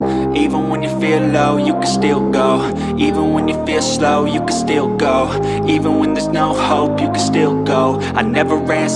Even when you feel low, you can still go. Even when you feel slow, you can still go. Even when there's no hope, you can still go. I never ran